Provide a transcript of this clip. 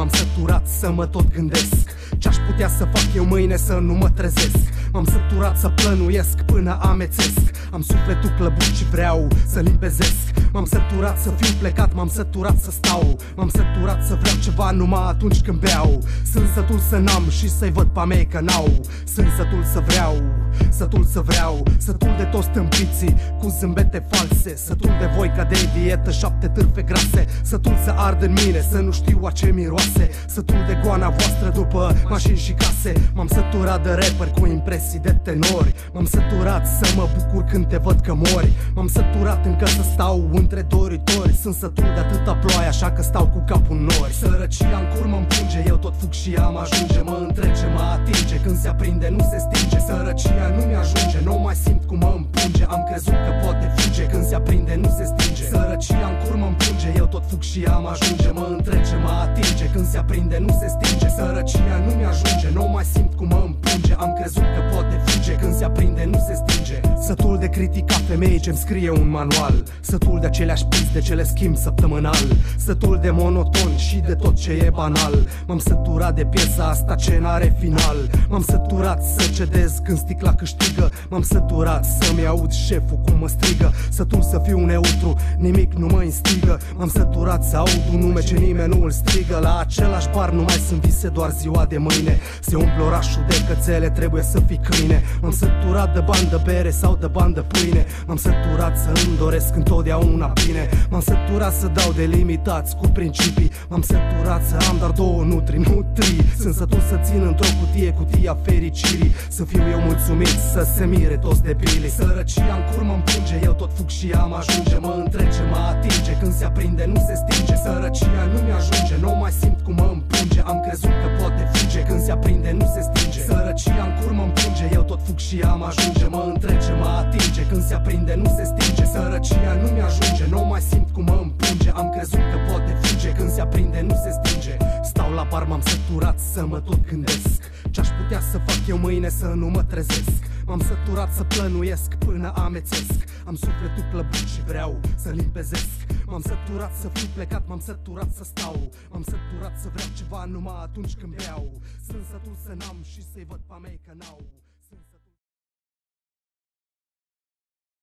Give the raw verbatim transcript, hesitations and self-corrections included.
M-am săturat să mă tot gândesc ce-aș putea să fac eu mâine să nu mă trezesc. M-am săturat să plănuiesc până amețesc. Am sufletul clăbut și vreau să limpezesc. M-am săturat să fiu plecat, m-am săturat să stau. M-am săturat să vreau ceva numai atunci când beau. Sunt sătul să n-am și să-i văd pe mei că n-au. Sunt sătul să vreau, sătul să vreau. Sătul de toți tâmpiții cu zâmbete false. Sătul de voi ca de dietă, șapte târfe grase. Sătul să ard în mine, să nu știu a ce miroase. Sătul de goana voastră după mașini și case. M-am săturat de rapper cu impresii de tenori. M-am săturat să mă bucur când te văd că mori. M-am săturat încă să stau între doritori. Sunt sătul de atâta ploaie, așa că stau cu capul în nori. Sărăcia în cur mă împunge, eu tot fug și ea mă ajunge. Mă întrece, mă atinge, când se aprinde nu se stinge. Sărăcia nu mi-ajunge, nu mai simt cum mă împunge. Am crezut că poate fuge, când se aprinde nu se stinge. Sărăcia în cur mă împunge, eu tot fug și ea mă ajunge. Mă întrece, mă atinge, când se aprinde nu se stinge. Sărăcia nu mi-ajunge, nu mai simt cum mă împunge. Am crezut că poate fuge, când se aprinde nu se stinge. Sătul de critica femei ce-mi scrie un manual. Sătul de aceleași piste ce le schimb săptămânal. Sătul de monoton și de tot ce e banal. M-am săturat de piesa asta ce n-are final. M-am săturat să cedez când sticla câștigă. M-am săturat să-mi aud șeful cum mă strigă. Sătul să fiu neutru, nimic nu mă instigă. M-am săturat să aud un nume ce nimeni nu îl strigă. La același bar nu mai sunt vise, doar ziua de mâine. Se umple orașul de cățele, trebuie să fii câine. M-am săturat de bani de bere sau de bani de pâine. M-am săturat să îmi doresc întotdeauna bine. M-am săturat să dau de limitați cu principii. M-am săturat să am doar două nutri, nu trei. Sunt sătul să țin într-o cutie cutia fericirii. Să fiu eu mulțumit, să se mire toți debilii. Sărăcia în cur mă împunge, eu tot fug și ea mă ajunge. Mă întrece, mă atinge, când se aprinde nu se stinge. Sărăcia nu mi-ajunge, nu mai simt cum mă împunge. Am crezut că poate fuge, când se aprinde nu se stinge. Sărăcia în cur mă împunge, eu tot fug și ea mă ajunge. Mă întrece, mă atinge, când se aprinde nu se stinge. Sărăcia nu mi-ajunge, nu mai simt cum mă împunge. Am crezut că poate fuge, când se aprinde nu se stinge. Stau la bar, m-am săturat să mă tot gândesc ce-aș putea să fac eu mâine să nu mă trezesc. M-am săturat să plănuiesc până amețesc. Am sufletul clăbut și vreau să limpezesc. M-am săturat să fiu plecat, m-am săturat să stau. M-am săturat să vreau ceva numai atunci când beau. Sunt sătul să n-am și să-i văd pe mei că n-au.